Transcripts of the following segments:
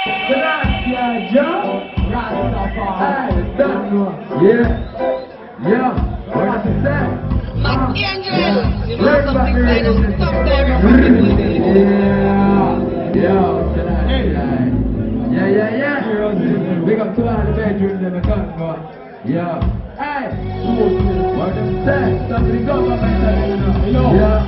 Gracias, Joe. Hey, done. Yeah. Yeah. What does it say? Angel, you know something kind of stuff there. Yeah. Big up to all the bedrooms in the country. Yeah. Hey, what does it say? Something government, you know. Yeah.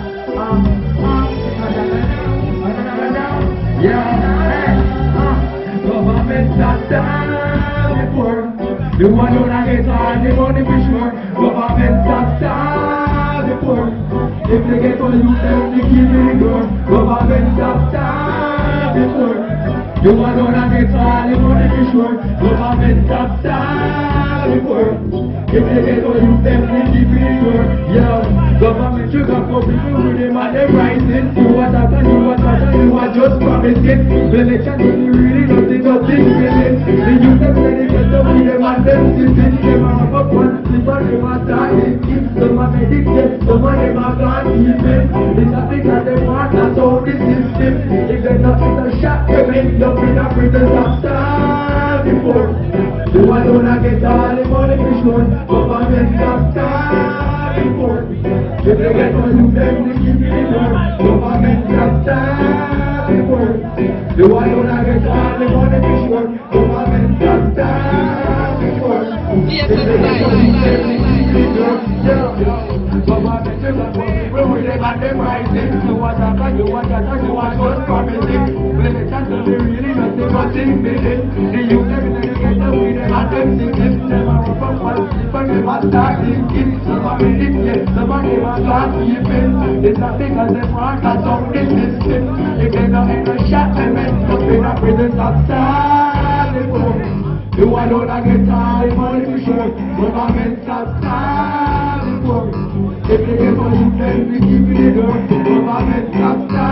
Yeah. Hey. Government stop down before. The one who not get all the money for sure. Government stop down before. If they get all you them, they give me the door. Government stop down before. The one who not get all the money for sure. Government stop down before. If they get all you them, they give me the door. Yo, government sugar for people with them and they rising. You what I can, you are just promising. The election is really nothing but things willing. The youth them say they get up with them and them sitting. Them are up one sleep and them are dying. Some are medicated, some of them are gone even. It's not because they want us out the system. If they're not in a shot, they end up in a prison stop before. The one who not get all the money for sure. Government stop before. If they get all you them, they give me the door. Government stop before. The one who not get all the money for sure. Government stop before. If they get all you them, they give me the door. Government sugar for people with them and them rising. You want to talk, you want just promising. When they chance to be really nothing but things million. The youth them in the get up with them and them singing. Them are up on one sleep and them are start thinking. Some are medicated, some of them are gone even. It's not because they want us out the system. If they don't end a shot, they end up in a prison stop before. The one who not get all the money for sure. Government stop before. If they get all you them, they give me the door. Government stop